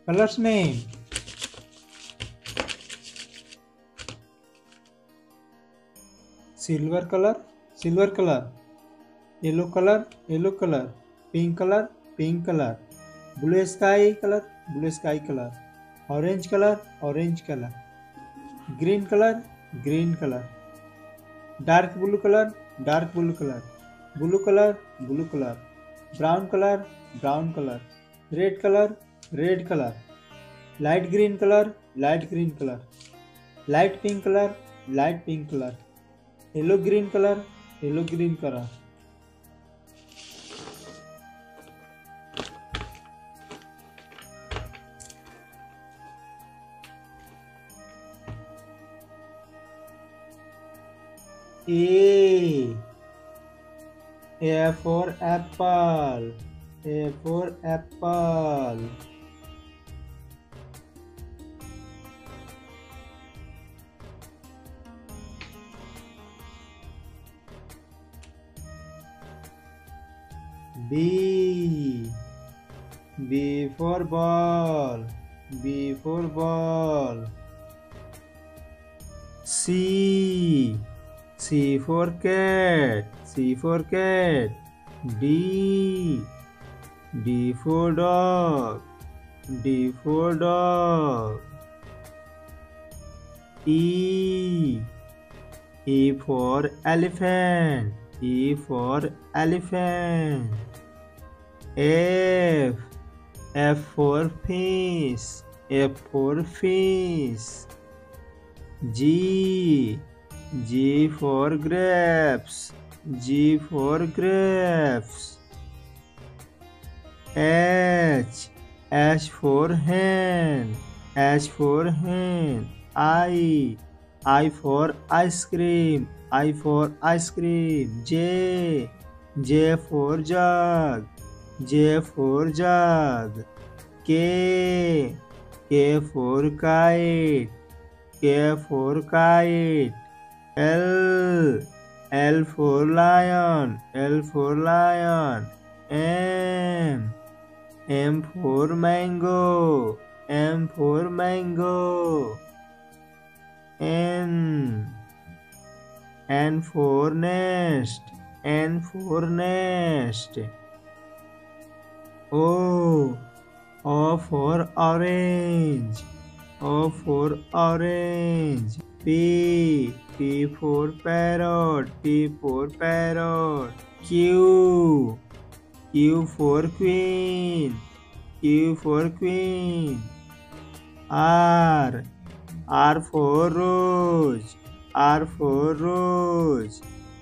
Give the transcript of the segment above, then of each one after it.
Colors name: silver color, silver color; yellow color, yellow color; pink color; blue color, blue sky color; orange color; green color; dark blue color; blue color; brown color; red color; light green color; light pink color; yellow green color. A. A for apple. A for apple. B. B for ball. B for ball. C. C for cat. C for cat. D. D for dog. D for dog. E. E for elephant. E for elephant. F. F for fish. F for fish. G. G for grapes. G for grapes. H. H for hen. H for hen. I for ice cream. I for ice cream. J. J for jug. J for jug. K. K for kite. K for kite. L. L for lion. L for lion. M. M for mango. M for mango. N. N for nest. N for nest. O. O for orange. O for orange. P. P for parrot. P for parrot. Q. Q for queen. Q for queen. R. R for rose. R for rose.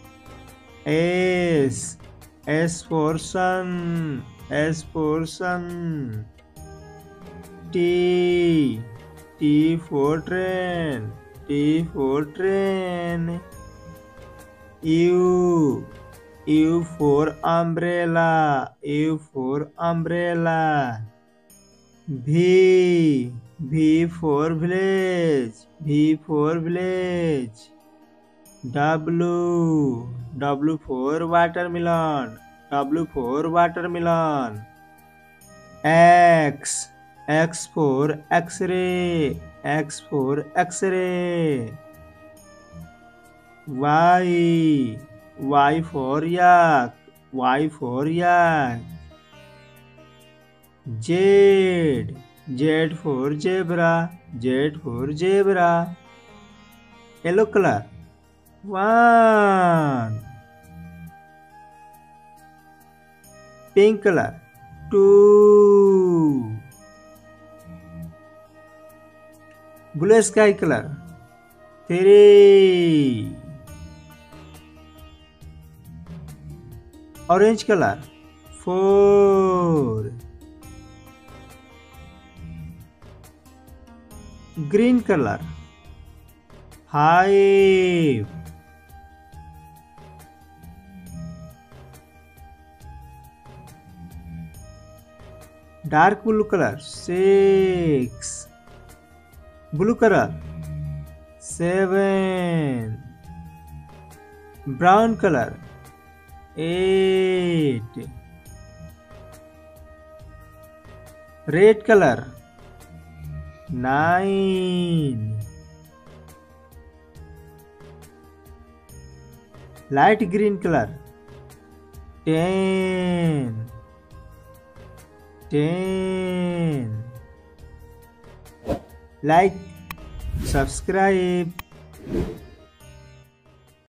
S. S for sun. S for sun. T. T for train. T for train. U. U for umbrella. U for umbrella. V. V for village. V for village. W. W for watermelon. W for watermelon. X. X for X-ray. X for X-ray. Y. Y for yak. Y for yak. Z. Z for zebra. Z for zebra. Yellow color. 1. Pink color. 2. Blue sky color. 3. Orange color. 4. Green color. 5. Dark blue color. 6. Blue color. 7. Brown color. 8. Red color. 9. Light green color. 10. 10. Like, subscribe.